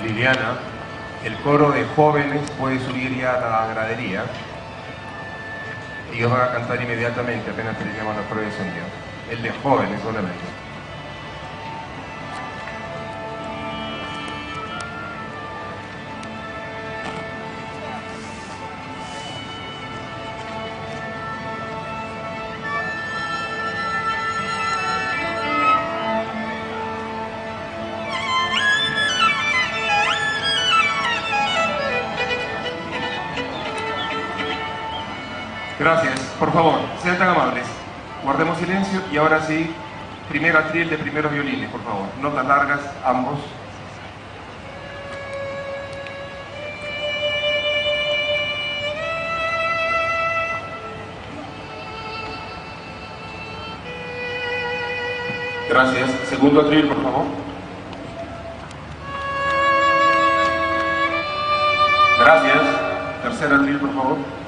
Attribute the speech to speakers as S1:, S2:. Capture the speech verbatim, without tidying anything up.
S1: Liliana, el coro de jóvenes puede subir ya a la gradería. Ellos van a cantar inmediatamente, apenas terminemos la prueba de sonido. El de jóvenes solamente. Gracias. Por favor, sean tan amables. Guardemos silencio y ahora sí, primer atril de primeros violines, por favor. Notas largas, ambos. Gracias. Segundo atril, por favor. Gracias. Tercer atril, por favor.